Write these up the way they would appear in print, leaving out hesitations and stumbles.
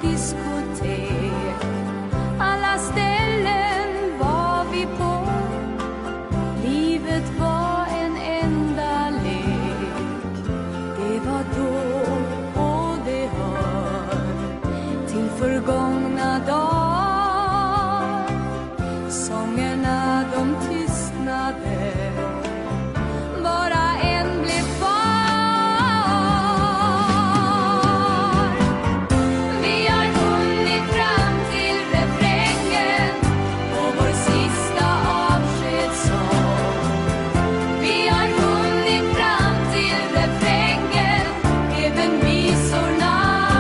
diskotek. Alla ställen var vi på. Livet var en enda lek. Det var då och det hör till förgångna dagar. Sångerna de tystnade. Bara en blev kvar. Vi har hunnit fram till refrängen och vår sista avskedssång. Vi har hunnit fram till refrängen, även visorna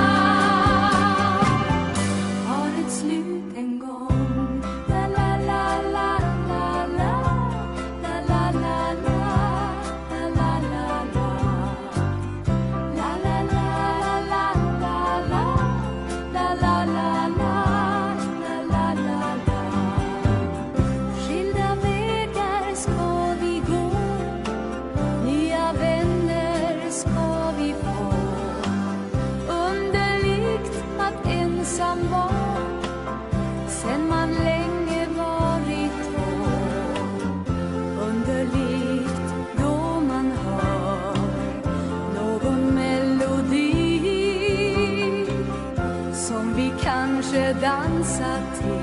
har ett slut en gång. La la la la la la, la la la la, la la la la, la la la la la la, la la la la, la la la. Skilda vägar ska vi gå, nya vänner ska vi få. Underligt att ensam var, sen man länge varit två. Underligt då man hör någon melodi som vi kanske dansar till.